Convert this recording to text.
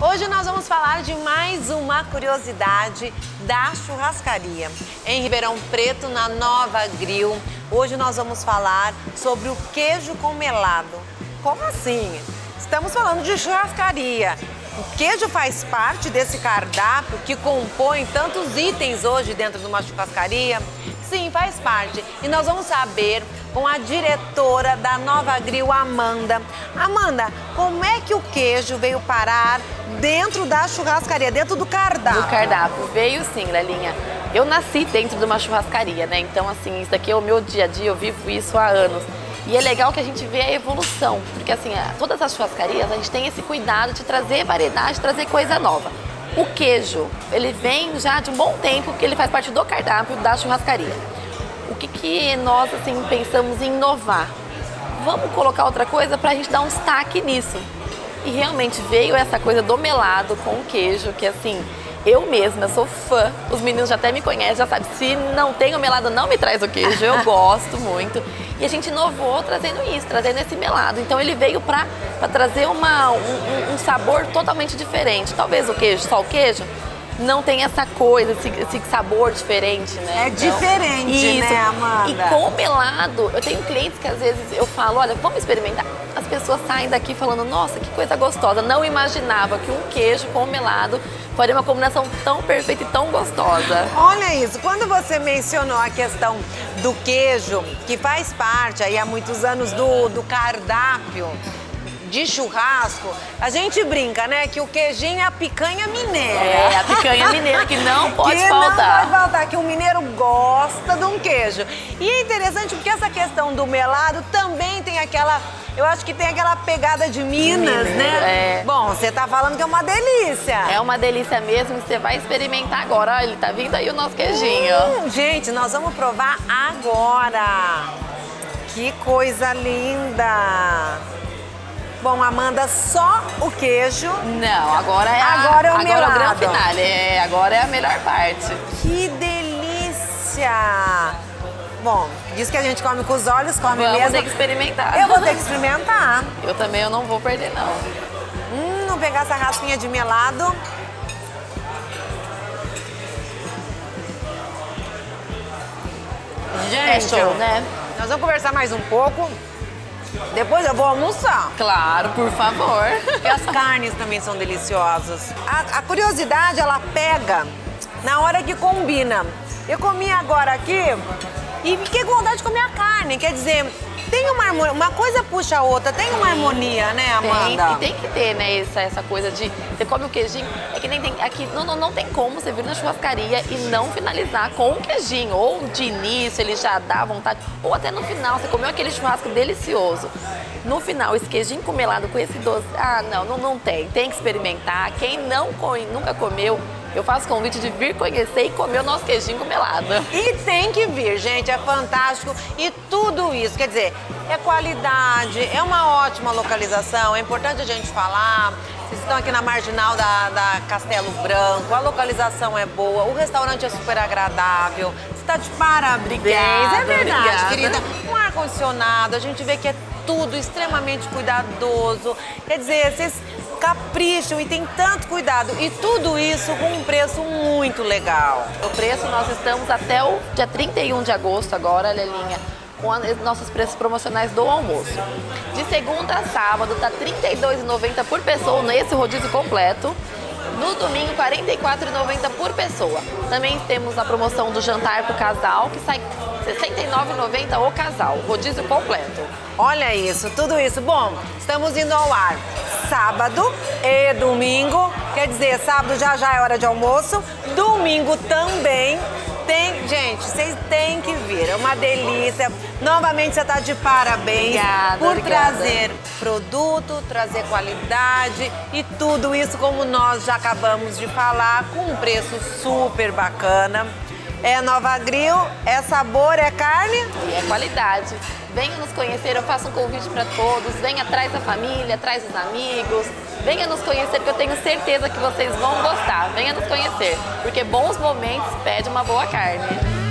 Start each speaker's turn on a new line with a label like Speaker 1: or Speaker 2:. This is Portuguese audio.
Speaker 1: Hoje nós vamos falar de mais uma curiosidade da churrascaria. Em Ribeirão Preto, na Nova Grill, hoje nós vamos falar sobre o queijo com melado. Como assim? Estamos falando de churrascaria. O queijo faz parte desse cardápio que compõe tantos itens hoje dentro de uma churrascaria? Sim, faz parte. E nós vamos saber com a diretora da Nova Grill, Amanda. Amanda, como é que o queijo veio parar dentro da churrascaria, dentro do cardápio?
Speaker 2: Do cardápio. Veio sim, Lelinha. Eu nasci dentro de uma churrascaria, né? Então, assim, isso daqui é o meu dia a dia, eu vivo isso há anos. E é legal que a gente vê a evolução, porque assim, todas as churrascarias, a gente tem esse cuidado de trazer variedade, de trazer coisa nova. O queijo, ele vem já de um bom tempo, que ele faz parte do cardápio da churrascaria. O que nós, assim, pensamos em inovar? Vamos colocar outra coisa pra gente dar um destaque nisso. E realmente veio essa coisa do melado com queijo, que assim, eu mesma sou fã, os meninos já até me conhecem, já sabem, se não tem o melado, não me traz o queijo, eu gosto muito. E a gente inovou trazendo isso, trazendo esse melado. Então ele veio pra trazer um sabor totalmente diferente. Talvez o queijo, só o queijo, não tem essa coisa, esse sabor diferente, né?
Speaker 1: É então, diferente,
Speaker 2: isso.
Speaker 1: Né, Amanda?
Speaker 2: E com o melado, eu tenho clientes que às vezes eu falo, olha, vamos experimentar. As pessoas saem daqui falando, nossa, que coisa gostosa. Não imaginava que um queijo com o melado faria uma combinação tão perfeita e tão gostosa.
Speaker 1: Olha isso, quando você mencionou a questão do queijo, que faz parte aí há muitos anos do cardápio de churrasco, a gente brinca, né, que o queijinho é a picanha mineira.
Speaker 2: É, a picanha mineira que não pode
Speaker 1: que
Speaker 2: faltar.
Speaker 1: Não pode faltar, que o mineiro gosta de um queijo. E é interessante porque essa questão do melado também tem aquela... Eu acho que tem aquela pegada de Minas, né?
Speaker 2: É.
Speaker 1: Bom, você tá falando que é uma delícia.
Speaker 2: É uma delícia mesmo, você vai experimentar agora. Olha, ele tá vindo aí o nosso queijinho.
Speaker 1: Gente, nós vamos provar agora. Que coisa linda. Bom, Amanda, só o queijo.
Speaker 2: Não, agora é
Speaker 1: o melado.
Speaker 2: Agora é o grande finale, agora é a melhor parte.
Speaker 1: Que delícia. Bom, diz que a gente come com os olhos, come mesmo.
Speaker 2: Vamos ter que experimentar.
Speaker 1: Eu vou ter que experimentar.
Speaker 2: Eu também, eu não vou perder, não.
Speaker 1: Vou pegar essa raspinha de melado. Gente,
Speaker 2: é show, né?
Speaker 1: Nós vamos conversar mais um pouco. Depois eu vou almoçar.
Speaker 2: Claro, por favor.
Speaker 1: E as carnes também são deliciosas. A curiosidade, ela pega na hora que combina. Eu comi agora aqui e fiquei com vontade de comer a carne. Quer dizer, tem uma harmonia, uma coisa puxa a outra, tem uma harmonia, né, Amanda?
Speaker 2: Tem que ter, né, essa coisa de... Você come o queijinho, é que nem tem... Aqui não tem como você vir na churrascaria e não finalizar com um queijinho. Ou de início ele já dá vontade, ou até no final, você comeu aquele churrasco delicioso. No final, esse queijinho com melado com esse doce, não tem. Tem que experimentar. Quem nunca comeu, eu faço convite de vir conhecer e comer o nosso queijinho com melado.
Speaker 1: E tem que vir, gente, é fantástico. E tudo isso, quer dizer, é qualidade, é uma ótima localização, é importante a gente falar. Vocês estão aqui na marginal da Castelo Branco, a localização é boa, o restaurante é super agradável. Você está de parabéns,
Speaker 2: Obrigada,
Speaker 1: é verdade,
Speaker 2: obrigada.
Speaker 1: querida. Um ar-condicionado, a gente vê que é tudo extremamente cuidadoso. Quer dizer, vocês capricham e tem tanto cuidado. E tudo isso com um preço muito legal.
Speaker 2: O preço, nós estamos até o dia 31 de agosto agora, Lelinha, com os nossos preços promocionais do almoço. De segunda a sábado tá R$ 32,90 por pessoa nesse rodízio completo. No domingo, R$ 44,90 por pessoa. Também temos a promoção do jantar pro casal, que sai R$ 69,90 o casal, rodízio completo.
Speaker 1: Olha isso, tudo isso. Bom, estamos indo ao ar sábado e domingo. Quer dizer, sábado já é hora de almoço. Domingo também. Gente, vocês têm que vir, é uma delícia. Novamente, você está de parabéns.
Speaker 2: Obrigada.
Speaker 1: Trazer produto, trazer qualidade e tudo isso, como nós já acabamos de falar, com um preço super bacana. É Nova Grill, é sabor, é carne
Speaker 2: e é qualidade. Venha nos conhecer, eu faço um convite para todos. Venha, traz a família, traz os amigos. Venha nos conhecer, que eu tenho certeza que vocês vão gostar. Venha nos conhecer, porque bons momentos pedem uma boa carne.